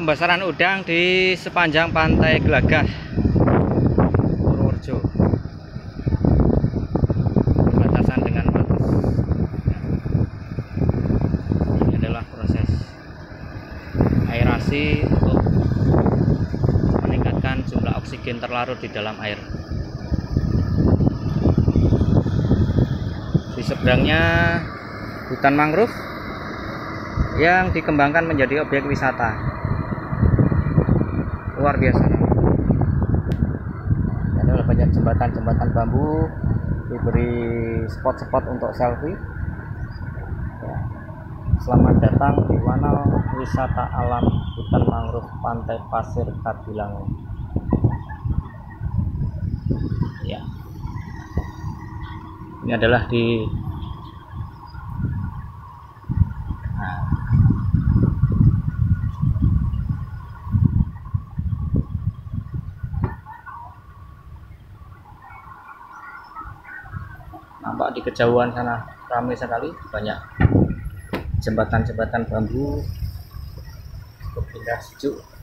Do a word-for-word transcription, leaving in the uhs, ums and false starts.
pembesaran udang di sepanjang pantai Glagah, Purworejo. Batasan dengan batas. Ini adalah proses aerasi untuk meningkatkan jumlah oksigen terlarut di dalam air. Di seberangnya hutan mangrove yang dikembangkan menjadi objek wisata. Luar biasa. Ada banyak jembatan-jembatan bambu, diberi spot-spot untuk selfie. Ya. Selamat datang di Wanal Wisata Alam Hutan Mangrove Pantai Pasir Kabilang. Ya. Ini adalah di nah, nampak di kejauhan sana ramai sekali, banyak jembatan-jembatan bambu cukup indah, sejuk.